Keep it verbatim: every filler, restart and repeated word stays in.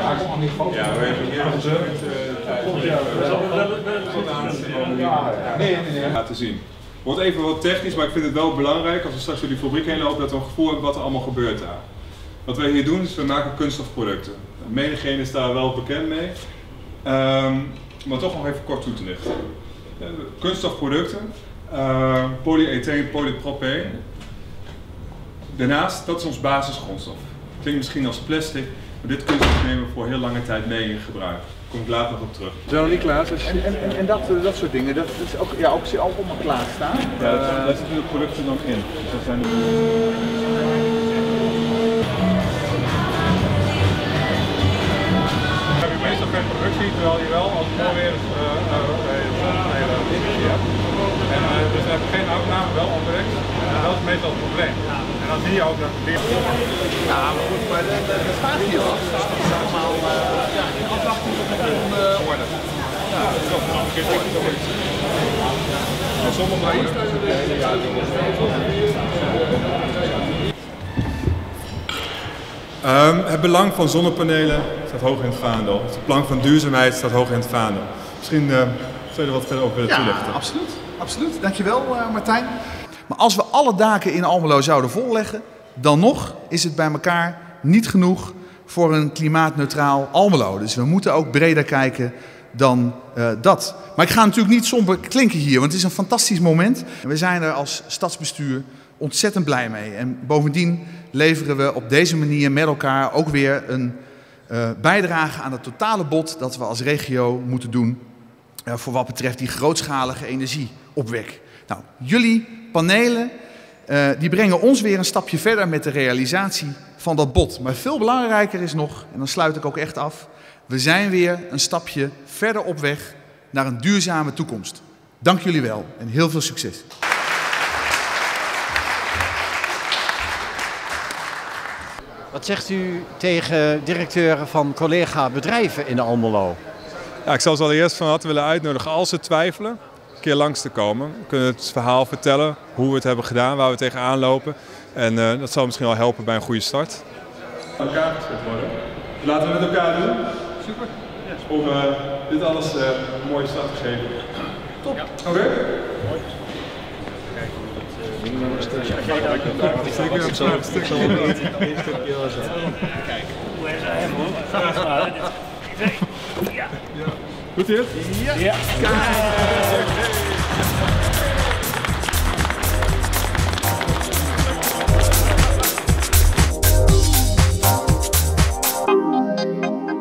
Ja, we hebben hier een tijd laten zien. Wordt even wat technisch, maar ik vind het wel belangrijk als we straks door die fabriek heen lopen dat we een gevoel hebben wat er allemaal gebeurt daar. Wat wij hier doen is we maken kunststofproducten. Menigeen is daar wel bekend mee, um, maar toch nog even kort toe te lichten. Uh, kunststofproducten, uh, polyetheen, polypropeen. Daarnaast, dat is ons basisgrondstof. Klinkt misschien als plastic, maar dit kunststof nemen we voor heel lange tijd mee in gebruik. Daar kom ik later nog op terug. Zo, niet klaar. En, en, en, en dat, dat soort dingen, dat is ook, ja, ook, ook allemaal klaarstaan? Ja, daar uh, zitten de producten dan in. Dus dat zijn de... We hebben meestal geen productie, terwijl je wel als het mooi weer is bij zonnepanelen productie hebt. En uh, dus we hebben geen opname, wel opbrengst. En dat is meestal het probleem. En dan zie je ook dat het weer... Ja, maar goed, maar dat staat hier al. Dat is allemaal uh, ja, in afwachting van de volgende orde. Ja, dat is ook nog een keer goed. En sommige Um, het belang van zonnepanelen staat hoog in het vaandel. Het belang van duurzaamheid staat hoog in het vaandel. Misschien uh, zou je er wat verder over willen ja, toelichten. Ja, absoluut. absoluut. Dankjewel uh, Martijn. Maar als we alle daken in Almelo zouden volleggen, dan nog is het bij elkaar niet genoeg voor een klimaatneutraal Almelo. Dus we moeten ook breder kijken dan uh, dat. Maar ik ga natuurlijk niet somber klinken hier, want het is een fantastisch moment. En we zijn er als stadsbestuur ontzettend blij mee. En bovendien leveren we op deze manier met elkaar ook weer een uh, bijdrage aan het totale bod dat we als regio moeten doen uh, voor wat betreft die grootschalige energieopwek. Nou, jullie panelen uh, die brengen ons weer een stapje verder met de realisatie van dat bod. Maar veel belangrijker is nog, en dan sluit ik ook echt af, we zijn weer een stapje verder op weg naar een duurzame toekomst. Dank jullie wel en heel veel succes. Wat zegt u tegen directeuren van collega bedrijven in Almelo? Ja, ik zou ze allereerst van harte willen uitnodigen als ze twijfelen een keer langs te komen. We kunnen het verhaal vertellen, hoe we het hebben gedaan, waar we tegenaan lopen. En uh, dat zal misschien wel helpen bij een goede start. Aan elkaar gezet worden. Laten we met elkaar doen. Super. Om uh, dit alles uh, een mooie start te geven. Top. Ja. Oké. Okay. Mooi. Goed hier? Ja. Ja.